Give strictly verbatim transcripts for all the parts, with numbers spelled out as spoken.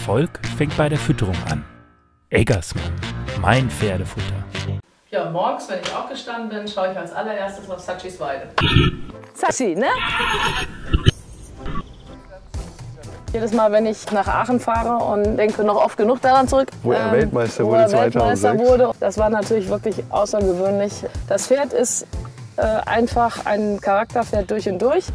Erfolg fängt bei der Fütterung an. Eggersmann, mein Pferdefutter. Ja, morgens, wenn ich aufgestanden bin, schaue ich als allererstes auf Sachis Weide. Sachi, ne? Jedes Mal, wenn ich nach Aachen fahre und denke noch oft genug daran zurück, wo er ähm, Weltmeister wo wurde er Weltmeister zweitausendsechs. wurde. Das war natürlich wirklich außergewöhnlich. Das Pferd ist äh, einfach ein Charakterpferd durch und durch.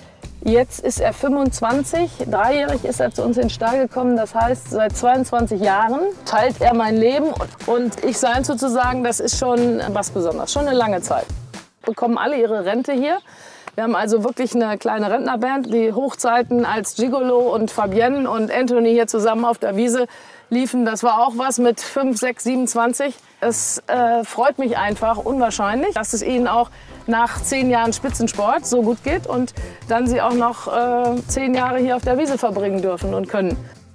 Jetzt ist er fünfundzwanzig, dreijährig ist er zu uns in den Stall gekommen. Das heißt, seit zweiundzwanzig Jahren teilt er mein Leben und ich sein sozusagen, das ist schon was Besonderes, schon eine lange Zeit. Bekommen alle ihre Rente hier. Wir haben also wirklich eine kleine Rentnerband, die Hochzeiten als Gigolo und Fabienne und Anthony hier zusammen auf der Wiese liefen. Das war auch was mit fünf, sechs, siebenundzwanzig. Es äh, freut mich einfach unwahrscheinlich, dass es ihnen auch nach zehn Jahren Spitzensport so gut geht und dann sie auch noch äh, zehn Jahre hier auf der Wiese verbringen dürfen und können.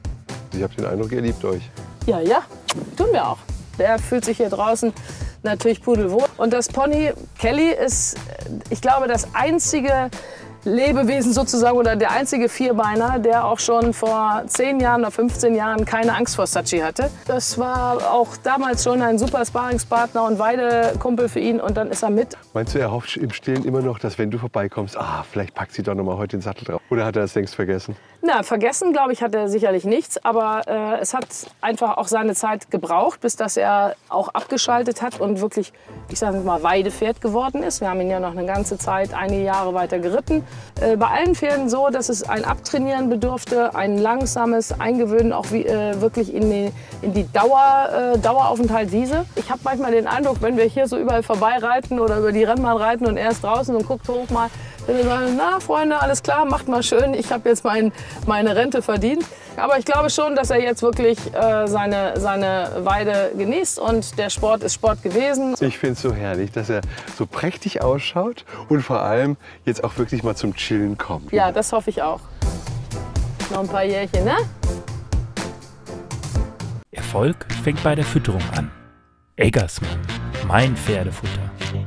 Ich habe den Eindruck, ihr liebt euch. Ja, ja, tun wir auch. Der fühlt sich hier draußen natürlich pudelwohl. Und das Pony Kelly ist, ich glaube, das einzige Lebewesen sozusagen oder der einzige Vierbeiner, der auch schon vor zehn Jahren oder fünfzehn Jahren keine Angst vor Sachi hatte. Das war auch damals schon ein super Sparringspartner und Weidekumpel für ihn und dann ist er mit. Meinst du, er hofft im Stillen immer noch, dass wenn du vorbeikommst, ah, vielleicht packt sie doch noch mal heute den Sattel drauf? Oder hat er das längst vergessen? Na, vergessen, glaube ich, hat er sicherlich nichts. Aber äh, es hat einfach auch seine Zeit gebraucht, bis dass er auch abgeschaltet hat und wirklich, ich sage mal, Weidepferd geworden ist. Wir haben ihn ja noch eine ganze Zeit, einige Jahre weiter geritten. Äh, bei allen Pferden so, dass es ein Abtrainieren bedurfte, ein langsames Eingewöhnen auch wie, äh, wirklich in die, in die Dauer, äh, Daueraufenthalt Wiese. Ich habe manchmal den Eindruck, wenn wir hier so überall vorbeireiten oder über die Rennbahn reiten und er ist draußen und guckt hoch mal, wenn wir sagen, na Freunde, alles klar, macht mal schön, ich habe jetzt mein, meine Rente verdient. Aber ich glaube schon, dass er jetzt wirklich äh, seine, seine Weide genießt und der Sport ist Sport gewesen. Ich finde es so herrlich, dass er so prächtig ausschaut und vor allem jetzt auch wirklich mal zum Chillen kommt. Ja, das hoffe ich auch. Noch ein paar Jährchen, ne? Erfolg fängt bei der Fütterung an. Eggersmann, mein Pferdefutter.